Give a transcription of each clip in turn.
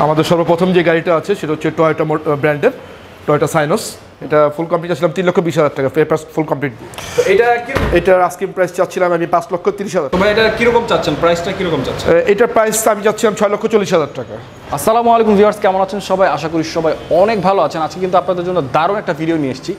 আমাদের সর্বপ্রথম যে গাড়িটা আছে সেটা হচ্ছে টয়োটা ব্র্যান্ডের টয়োটা সাইনোস। এটা ফুল কমপ্লিট চাচ্ছিলাম 3,20,000 টাকা, পেপার ফুল কমপ্লিট। এটার আস্কিং প্রাইস চাচ্ছিলাম আমি 5,30,000। তোমরা এটা কিরকম চাচ্ছেন, প্রাইসটা কিরকম চাচ্ছেন? এটার প্রাইস আমি চাচ্ছিলাম 6,40,000 টাকা। আসসালামু আলাইকুম ভিউয়ার্স, কেমন আছেন সবাই? আশা করি সবাই অনেক ভালো আছেন। আজকে কিন্তু আপনাদের জন্য দারুণ একটা ভিডিও নিয়ে এসেছি।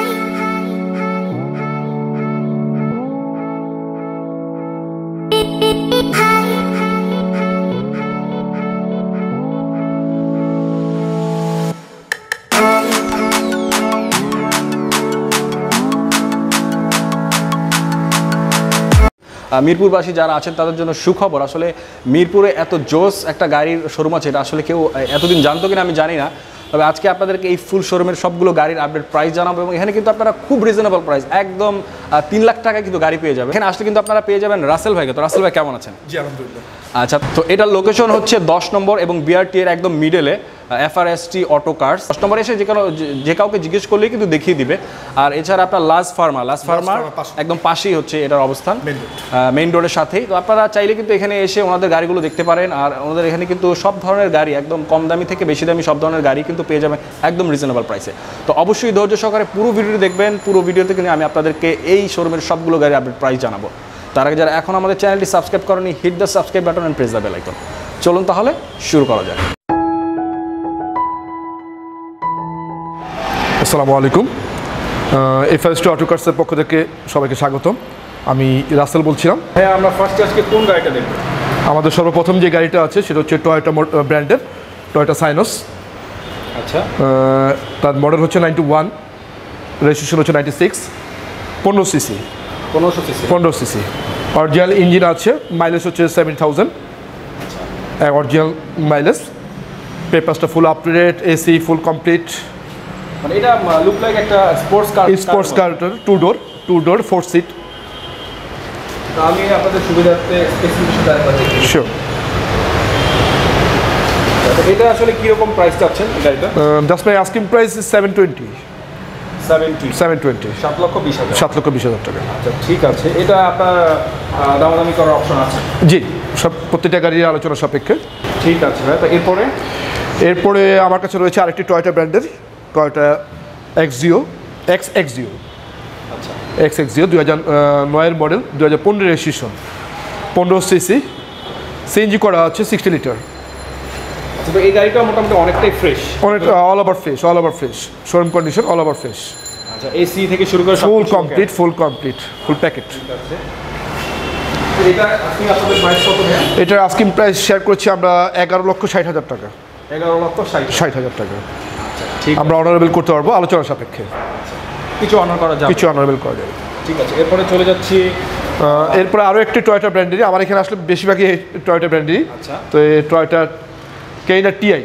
মিরপুরবাসী যারা আছেন তাদের জন্য সুখবর। আসলে মিরপুরে এত জোস একটা গাড়ির শোরুম আছে, এটা আসলে কেউ এতদিন জানতো কিনা আমি জানি না। তবে আজকে আপনাদেরকে এই ফুল শোরুমের সবগুলো গাড়ির আপডেট প্রাইস জানাবো এবং এখানে কিন্তু আপনারা খুব রিজনেবল প্রাইস, একদম 3 লাখ টাকায় কিন্তু গাড়ি পেয়ে যাবেন। এখানে আসলে কিন্তু আপনারা পেয়ে যাবেন রাসেল ভাইকে। তো রাসেল ভাই কেমন আছেন? জি আলহামদুলিল্লাহ। আচ্ছা, তো এটার লোকেশন হচ্ছে 10 নম্বর এবং বিআরটি এর একদম মিডলে, FRST অটো কার্স। 10 নম্বরে এসে যে কাউকে জিজ্ঞেস করলেই কিন্তু দেখিয়ে দিবে। আর এছাড়া আপনার লাস ফার্মার একদম পাশেই হচ্ছে এটার অবস্থান, মেইন রোডের সাথেই। তো আপনারা চাইলে কিন্তু এখানে এসে ওনাদের গাড়িগুলো দেখতে পারেন। আর ওনাদের এখানে কিন্তু সব ধরনের গাড়ি, একদম কম দামি থেকে বেশি দামি সব ধরনের গাড়ি কিন্তু পেয়ে যাবেন একদম রিজনেবল প্রাইসে। তো অবশ্যই ধৈর্য সহকারে পুরো ভিডিওটি দেখবেন। পুরো ভিডিওতে কিন্তু আমি আপনাদেরকে এই শোরুমের সবগুলো গাড়ি আপডেট প্রাইস জানাবো। তার আগে যারা এখন আমাদের চ্যানেলটি সাবস্ক্রাইব করেনি, hit the subscribe button and press the bell icon. চলুন তাহলে শুরু করা যাক। আসসালামু আলাইকুম। FRST অটো কার্সের পক্ষ থেকে সবাইকে স্বাগতম। আমি রাসেল বলছিলাম। হ্যাঁ, আমরা ফার্স্ট আজকে কোন গাড়িটা দেখব? আমাদের সর্বপ্রথম যে গাড়িটা আছে সেটা হচ্ছে টয়োটা ব্র্যান্ডের টয়োটা সাইনোস। আচ্ছা, তার মডেল হচ্ছে 91, রেজিস্ট্রেশন হচ্ছে 96, 15 সিসি। 15 সিসি অরিজিনাল ইঞ্জিন আছে, মাইলেজ হচ্ছে 70,000 অরিজিনাল মাইলেজ। পেপারসটা full up to date, AC full complete. মানে এটা লুক লাইক একটা স্পোর্টস কার, 2 ডোর 4 সিট। আমি আপনাদের সুবিধার্থে স্পেসিফিকেশন জানতে চাই। শিওর। এটা আসলে কি রকম প্রাইস চাচ্ছেন গাড়িটা? Just my asking price is 720 7,20,000 টাকা। আচ্ছা, ঠিক আছে। এটা আপনার দামাদামি করার অপশন আছে? জি, সব প্রত্যেকটা গাড়ির আলোচনা সাপেক্ষে। ঠিক আছে ভাই। তো এরপরে আমার কাছে রয়েছে আরেকটি টয়োটা ব্র্যান্ডের টয়োটা XXZIO। আচ্ছা, XXZIO 2009 model, 2015 registration, 15 CC, CNG করা আছে 60 লিটার। আচ্ছা, তো এই গাড়িটা মোটামুটি অনেকটাই fresh, all over fresh, showroom condition, all over fresh. আচ্ছা, এসি থেকে শুরু করে ফুল কমপ্লিট, ফুল প্যাকেট। ঠিক আছে। এটা আপনি আপনাদের প্রাইস কত ভাই? এটার আস্কিং প্রাইস শেয়ার করছি আমরা 11,60,000 টাকা। 11,60,000 টাকা। আমরা অনারেবল করতে পারবো আলোচনা সাপেক্ষে। কিছু অনারেবল করা যাবে। ঠিক আছে, এরপরে চলে যাচ্ছি। এরপরে আরও একটি টয়োটা ব্র্যান্ডেরই, আমার এখানে আসলে বেশিরভাগই টয়োটা ব্র্যান্ডেরই। আচ্ছা, তো এই টয়োটা কেইনার TI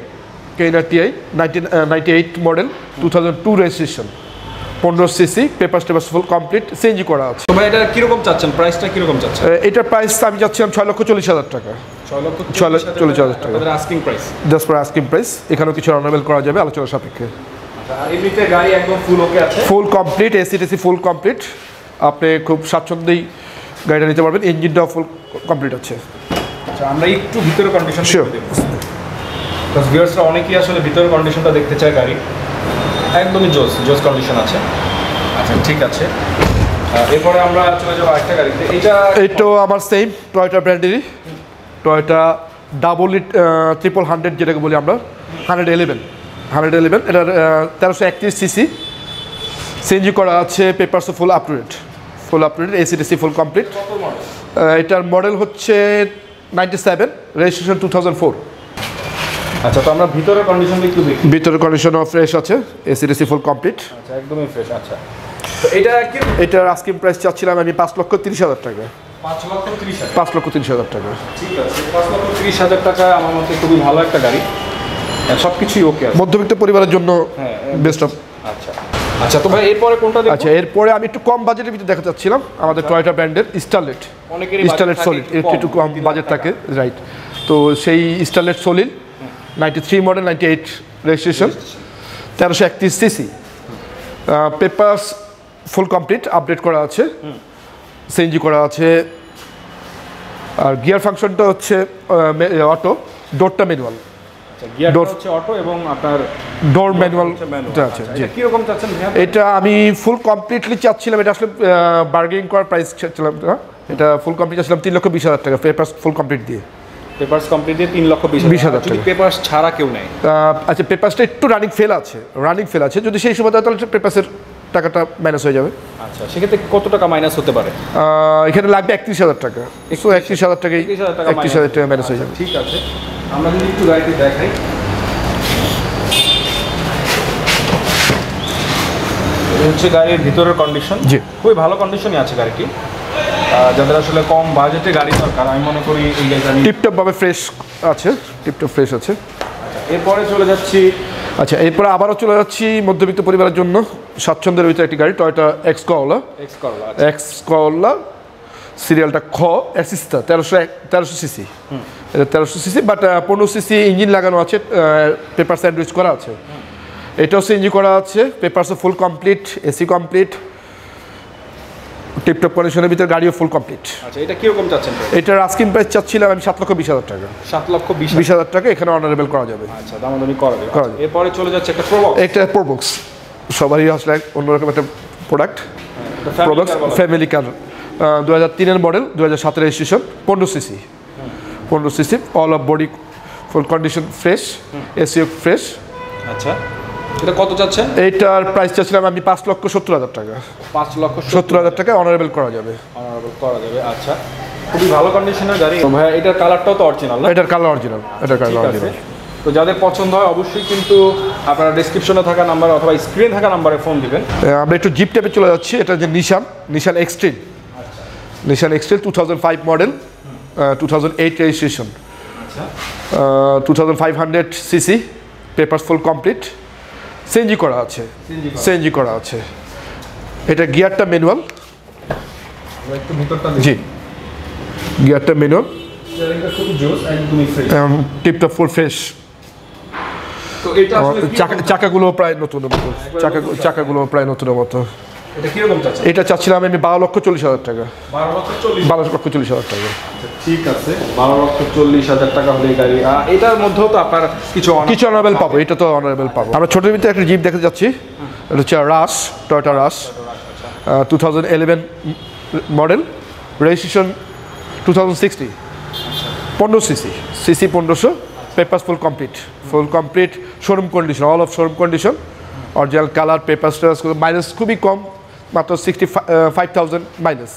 98 model, 2002 registration, 15 CC, paper full complete, CNG করা আছে। তোমরা এটা কিরকম চাচ্ছেন, প্রাইসটা কিরকম চাচ্ছেন? এটার প্রাইস আমি চাচ্ছিলাম 6,40,000 টাকা। 6,40,000 টাকা asking price. Just for asking price. এখানেও কিছু অনারেবল করা যাবে আলোচনা সাপেক্ষে। আর এমনিতে গাড়ি একদম ফুল ওকে আছে, full complete, AC full complete. আপনি খুব স্বাচ্ছন্দ্যেই গাড়িটা নিতে পারবেন, ইঞ্জিনটাও ফুল কমপ্লিট আছে। আচ্ছা, আমরা একটু ভিতরে কন্ডিশন দেখব। প্লাস ভিউয়ার্সরা অনেকেই আসলে ভিতরে কন্ডিশনটা দেখতে চায় গাড়ি। একদমই জোস কন্ডিশন আছে। আচ্ছা, ঠিক আছে। এরপরে আমরা চলে যাবো আরেকটা গাড়িতে। এইটাও আমার সেম টয়োটা ব্র্যান্ডেরই, টয়োটা ট্রিপল 100 যেটাকে বলি আমরা, 111। এটার 1331 সিসি, সিএনজি করা আছে, পেপারসও full up to date, AC full complete. এটার মডেল হচ্ছে 97, রেজিস্ট্রেশন 2004। আচ্ছা, তো আমরা ভিতরের কন্ডিশনটা একটু দেখি। ভিতরের কন্ডিশনও ফ্রেশ আছে, এসি ফুল কমপ্লিট। আচ্ছা, একদমই ফ্রেশ। আচ্ছা, তো এটার আস্কিং প্রাইস চাচ্ছিলাম আমি 5,30,000 টাকা। 5,30,000 টাকা। ঠিক আছে, 5,30,000 টাকা আমার মতে খুবই ভালো একটা গাড়ি। সব কিছুই ওকে আছে, মধ্যবিত্ত পরিবারের জন্য বেস্ট অফ। আচ্ছা, তো ভাই এরপরে কোনটা দেখব? আচ্ছা, এরপরে আমি একটু কম বাজেটের ভিতরে দেখাতে চাচ্ছিলাম আমাদের টয়োটা ব্র্যান্ডের স্টারলেট সলিড। একটু কম বাজেট থাকে, রাইট। তো সেই Starlet solid 93 model, 98 registration, 1331 CC, papers full complete, update করা আছে, সিএনজি করা আছে। আর গিয়ার ফাংশনটা হচ্ছে অটো, ডোরটা ম্যানুয়াল। গিয়ারটা হচ্ছে অটো এবং আপনার ডোর ম্যানুয়াল আছে। জি, কি রকম চাচ্ছেন ভাইয়া? এটা আমি ফুল কমপ্লিটলি চাচ্ছিলাম, এটা আসলে বার্গেনিং করার প্রাইস চাচ্ছিলাম না, এটা ফুল কমপ্লিট চাচ্ছিলাম 3,20,000 টাকা পেপারস ফুল কমপ্লিট দিয়ে। পেপারস কমপ্লিট দিয়ে 3,20,000 টাকা। পেপারস ছাড়া কেউ নেই? আচ্ছা, পেপারসটা একটু রানিং ফেল আছে, যদি সেই সময় তাহলে পেপারসের টাকাটা মাইনাস হয়ে যাবে। আচ্ছা, সেক্ষেত্রে কত টাকা মাইনাস হতে পারে? এখানে লাগবে 31,000 টাকা, 31,000 টাকাই 31,000 টাকা মাইনাস হয়ে যাবে। ঠিক আছে, আমরা যদি একটু গাড়িটি দেখাই, হচ্ছে গাড়ির ভিতরের কন্ডিশন। জি, খুবই ভালো কন্ডিশনই আছে গাড়িটি। যাদের আসলে কম বাজেটে গাড়ি দরকার, আমি মনে করি এই গাড়িটা টিপটপ ভাবে ফ্রেশ আছে, টিপটপ ফ্রেশ আছে। এরপরে চলে যাচ্ছি, আচ্ছা, এরপরে আবারও চলে যাচ্ছি মধ্যবিত্ত পরিবারের জন্য স্বাচ্ছন্দ্যের ভিতরে একটি গাড়ি, টয়োটা এক্স করলা, সিরিয়ালটা খ অ্যাসিস্টা 1300 সিসি, এটা 1300 সিসি, বাট 15 সিসি ইঞ্জিন লাগানো আছে, পেপার স্যান্ডউইচ করা আছে, এটাও সিএনজি করা আছে, পেপারসও full complete, AC complete, tiptop কন্ডিশনের ভিতরে গাড়িও ফুল কমপ্লিট। আচ্ছা, এটা কিরকম চাচ্ছেন? এটার আস্কিং প্রাইস চাচ্ছিলাম আমি 7,20,000 টাকা। 7,20,000 টাকা, এখানে অনারেবল করা যাবে। আচ্ছা, দামাদামি করা যাবে। এরপরে চলে যাচ্ছে একটা প্রোবক্স। একটা প্রোবক্স সবারই আসলে অন্যরকম একটা প্রোডাক্ট, প্রোবক্স ফ্যামিলি কার, 2003-এর মডেল, 2007-এর registration, 15 CC, all of body full condition fresh, এসিও ফ্রেশ। আচ্ছা, এটা কত চাচ্ছেন? এইটার প্রাইস চাচ্ছিলাম আমি 5,70,000 টাকা। 5,70,000 টাকা অনারেবল করা যাবে। আচ্ছা, খুবই ভালো কন্ডিশনের গাড়ি ভাইয়া। এটার কালারটাও তো অরিজিনাল না? এটার কালার অরিজিনাল, তো যাদের পছন্দ হয় অবশ্যই কিন্তু আপনারা ডেসক্রিপশনে থাকা নাম্বার অথবা স্ক্রিনে থাকা নাম্বারে ফোন দিবেন। আমরা একটু জিপ টাইপে চলে যাচ্ছি, এটা যে Nissan extreme, 2005 model, 2008 registration, 2500 CC, papers full complete, CNG করা আছে। এটা গিয়ারটা ম্যানুয়াল, জি, গিয়ারটা ম্যানুয়াল, টিপটপ ফুল ফ্রেশ। চাকাগুলো প্রায় নতুনের মতো, এটা চাচ্ছিলাম আমি 12,40,000 টাকা। 12,40,000 টাকা। ঠিক আছে, 12,40,000 টাকা হলে গাড়ি। এটার মধ্যেও তো আপনার কিছু অনারেবল পাবো, এটা তো অনারেবল পাবো। আমরা ছোটোর ভিতরে একটা জিপ দেখতে যাচ্ছি, এটা হচ্ছে Toyota Rush, 2011 model, registration 2060, 15 CC 1500, papers full complete, showroom condition, all of showroom condition, original colour, paper minus খুবই কম, মাত্র 65,000 মাইনাস।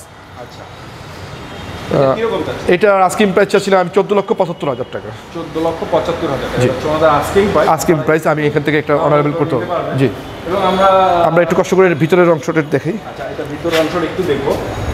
এটার আস্কিং প্রাইস চাচ্ছিলাম আমি 14,75,000 টাকা। 14,75,000 আস্কিং প্রাইস। আমি এখান থেকে একটা অনারেবল করতে হবে। জি, এবং আমরা একটু কষ্ট করে ভিতরের অংশটা দেখি। আচ্ছা, এটা ভিতরের অংশটা একটু দেখবো।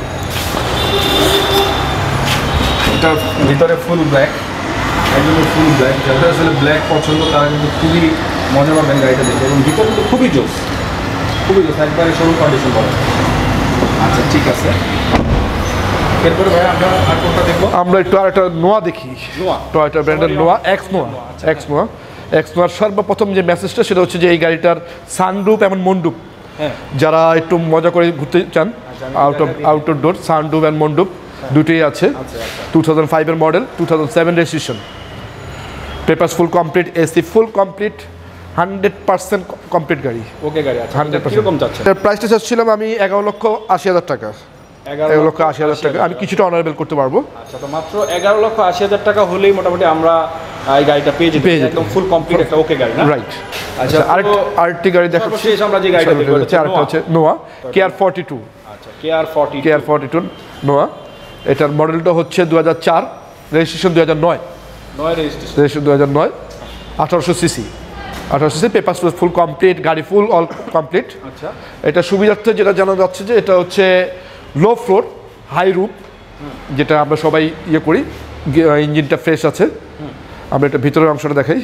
এটা ভিতরে ফুল ব্ল্যাক, একদম ফুল ব্ল্যাক। যাদের আসলে ব্ল্যাক পছন্দ তারা কিন্তু খুবই মজা পাবেন গাড়িটা দেখে, এবং ভিতরে কিন্তু খুবই জোস, একবারে শোরুম কন্ডিশন বলে। আচ্ছা, ঠিক আছে। এরপরে ভাই আমরা আর কোনটা দেখবো? আমরা একটু আর একটা নোয়া দেখি, টয়োটা ব্র্যান্ডের নোয়া, এক্স নোয়ার সর্বপ্রথম যে মেসেজটা সেটা হচ্ছে যে এই গাড়িটার সানরুফ এবং মন্ডুপ, যারা একটু মজা করে ঘুরতে চান, আউটডোর সানরুফ অ্যান্ড মন্ডুপ দুটোই আছে। 2005-এর model, 2007 registration, papers full complete, AC full complete, 100% complete গাড়ি। ওকে গাড়ি আছে। 100% কিরকম যাচ্ছে? এর প্রাইসটা চাচ্ছিলাম আমি 11,80,000 টাকা। 11,80,000 টাকা আমি কিছুটা অনারেবল করতে পারবো। আচ্ছা, তো মাত্র 11,80,000 টাকা হলেই মোটামুটি আমরা এই গাড়িটা পেয়ে যেতে, একদম ফুল কমপ্লিট একটা ওকে গাড়ি না? রাইট। আচ্ছা, আরেকটি গাড়ি দেখাচ্ছি, শেষ আমরা যে গাড়িটা দেখব আরেকটা হচ্ছে নোয়া KR42। আচ্ছা, KR42 নোয়া, এটার মডেলটা হচ্ছে 2004, registration 2009, registration 2009, 1800 CC, paper full complete, গাড়ি ফুল অল কমপ্লিট। আচ্ছা, এটা সুবিধার্থে যেটা জানা যাচ্ছে যে এটা হচ্ছে লো ফ্লোর হাই রুফ, যেটা আমরা সবাই ইয়ে করি, ইঞ্জিনটা ফ্রেশ আছে। আমরা এটা ভিতরের অংশটা দেখাই।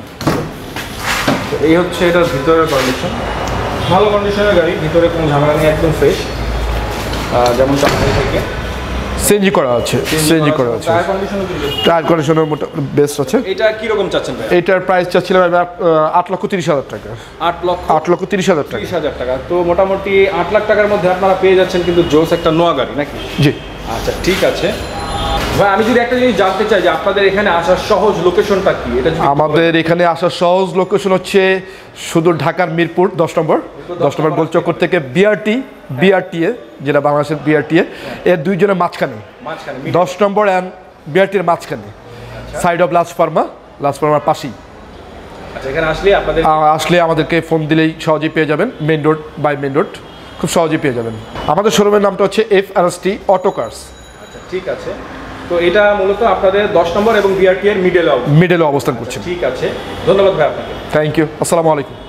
এই হচ্ছে এটার ভিতরের কন্ডিশন, ভালো কন্ডিশনের গাড়ি, ভিতরে কোনো ঝামেলা নেই, একদম ফ্রেশ, যেমন চালাই থেকে। সিএনজি করা আছে, টায়ার কন্ডিশনের বেস্ট আছে। এটা কি রকম চাচ্ছেন ভাই? এটার প্রাইস চাচ্ছিলাম 8,30,000 টাকা। 8,30,000 টাকা। তো মোটামুটি 8 লাখ টাকার মধ্যে আপনারা পেয়ে যাচ্ছেন কিন্তু জোস একটা নোয়া গাড়ি নাকি? জি। আচ্ছা, ঠিক আছে। ভাই আমি যদি একটা জিনিস জানতে চাই যে আপনাদের এখানে আসার সহজ লোকেশনটা কি, এটা যদি আমাদের এখানে আসার সহজ লোকেশন হচ্ছে শুধু ঢাকার মিরপুর 10 নম্বর গোলচক্কর থেকে বিআরটিএ যেটা বাংলাদেশের বিআরটিএ এর দুইজনের মাঝখানে মাঝখানে 10 নম্বর অ্যান্ড বিআরটির মাঝখানে সাইড অফ লাস্ট ফার্মার পাশেই। আচ্ছা, এখানে আসলে আপনাদের আসলে আমাদেরকে ফোন দিলেই সহজেই পেয়ে যাবেন, মেন রোড খুব সহজেই পেয়ে যাবেন। আমাদের শোরুমের নামটা হচ্ছে FRST অটো কার্স। আচ্ছা ঠিক আছে, তো এটা মূলত আপনাদের 10 নম্বর এবং বিআরটি এর মিডলে অবস্থান করছেন। ঠিক আছে, ধন্যবাদ ভাই আপনাকে। থ্যাংক ইউ, আসসালামু আলাইকুম।